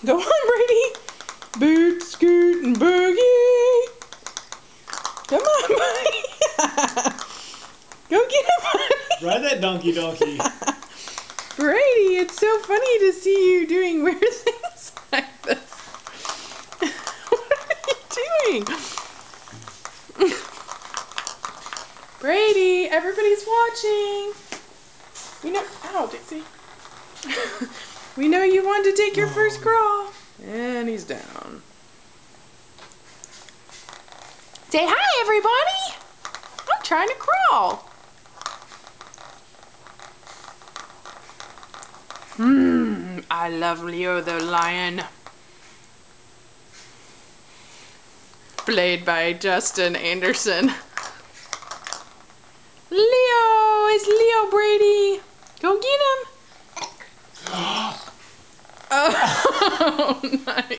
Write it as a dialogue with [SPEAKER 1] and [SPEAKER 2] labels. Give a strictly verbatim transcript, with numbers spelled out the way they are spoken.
[SPEAKER 1] Go on, Brady. Boot, scoot, and boogie. Come on, buddy. Go get him, buddy.
[SPEAKER 2] Ride that donkey donkey.
[SPEAKER 1] Brady, it's so funny to see you doing weird things like this. What are you doing? Brady, everybody's watching. We know, ow, Dixie. We know you wanted to take your first crawl. And he's down. Say hi, everybody. I'm trying to crawl. Mmm, I love Leo the lion. Played by Justin Anderson. Leo! It's Leo, Brady! Go get him! Oh, nice.